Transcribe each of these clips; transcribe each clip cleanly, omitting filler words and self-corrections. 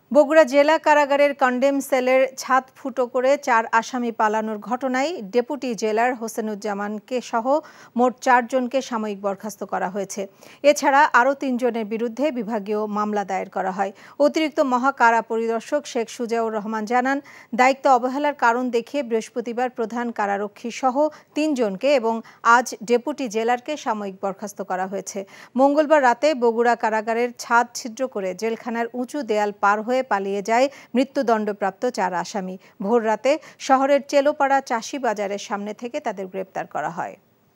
বগুড়া জেলা কারাগারের কন্ডেম সেলের ছাদ ফুটো করে ৪ আসামি পালানোর ঘটনায় ডেপুটি জেলার হোসেনুজ্জামানকে সহ মোট ৪ জনকে সাময়িক বরখাস্ত করা হয়েছে। এছাড়া আরও ৩ জনের বিরুদ্ধে বিভাগীয় মামলা দায়ের করা হয়। অতিরিক্ত মহাকারা পরিদর্শক শেখ সুজাউর রহমান জানান, দায়িত্ব অবহেলার কারণ দেখিয়ে বৃহস্পতিবার প্রধান কারারক্ষী সহ ৩ জনকে এবং আজ ডেপুটি জেলারকে সাময়িক বরখাস্ত করা হয়েছে। মঙ্গলবার রাতে বগুড়া কারাগারের ছাদ ছিদ্র করে জেলখানার উঁচু দেয়াল পার হয়ে পালিয়ে যায় মৃত্যুদণ্ডপ্রাপ্ত ৪ আসামি। ভোর রাতে শহরের চেলোপাড়া চাষি বাজারের সামনে থেকে তাদের গ্রেপ্তার করা হয়।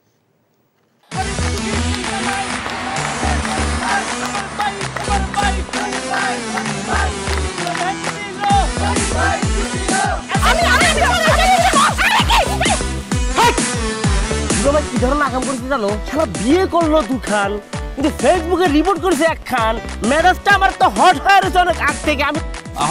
কি ধরনের আকাম করতে জানো? শালা বিয়ে করলো দুখান, কিন্তু ফেসবুকে রিপোর্ট করেছে একখান। মেজাজটা আমার তো হট হয়ে গেছে অনেক আগ থেকে। আমি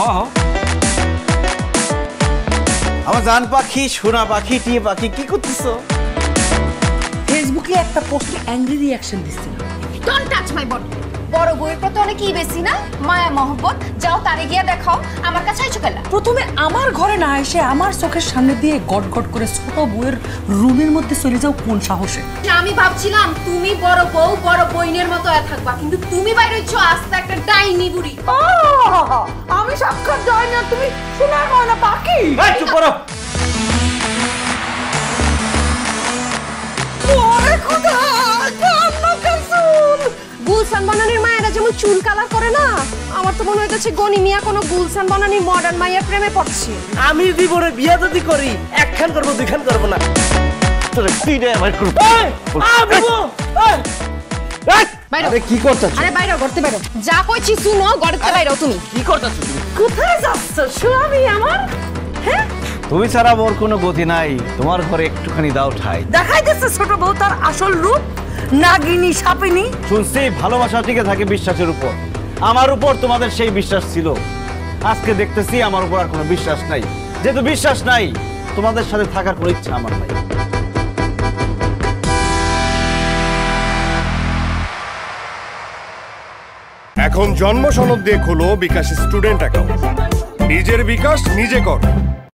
আমার জান পাখি, সোনা পাখি, টিয়ে পাখি, কি করতেছো? ফেসবুকে একটা পোস্টে অ্যাংরি রিঅ্যাকশন দিছিল। Don't touch my body. বড় বউয়ের প্রতি অনেকই বেশি না মায়া মহব্বত। যাও তারে গিয়া দেখাও, আমার কাছে আইছো কেলা? প্রথমে আমার ঘরে না এসে আমার চোখের সামনে দিয়ে গট গট করে ছোট বউয়ের রুমের মধ্যে চলে যাও কোন সাহসে? আমি ভাবছিলাম তুমি বড় বউ বড় বইনের মতো থাকবা, কিন্তু তুমি বাইরে হইছো আস্তে একটা ডাইনি বুড়ি। আমি সাক্ষাৎ ডাইনি আর তুমি সোনার ময়না পাখি। এই চুপ করো। ওরে খোদা, কান্না কাসুল। গুলশান বনানীর মায়েরা যেমন চুল কালার করে না, আমার তো মনে হইতেছে গনি মিয়া কোনো গুলশান বনানীর মডার্ন মায়ের প্রেমে পড়ছে। আমি জীবনে বিয়ে যদি করি একখান করবো, দুইখান করবো না। তোরে তুই দে আমার গ্রুপ। আরে কি করতেছ? আরে বাইরে করতে বাইরো। যা কইছি শুনো, গড়তে বাইরো। তুমি কি করতেছ তুমি? কোথায় যাচ্ছ স্বামী আমার? হ্যাঁ, তুমি ছাড়া মোর কোনো গতি নাই। তোমার ঘরে একটুখানি দাও ঠাই। দেখাইতেছে ছোট বউ তার আসল রূপ, নাগিনী সাপিনী। শুনছি ভালোবাসা টিকে থাকে বিশ্বাসের উপর। আমার উপর তোমাদের সেই বিশ্বাস ছিল, আজকে দেখতেছি আমার উপর আর কোনো বিশ্বাস নাই। যেহেতু বিশ্বাস নাই, তোমাদের সাথে থাকার কোনো ইচ্ছা আমার নাই। এখন জন্ম সনদ দিয়ে খোলো বিকাশ স্টুডেন্ট অ্যাকাউন্ট। নিজের বিকাশ নিজে কর।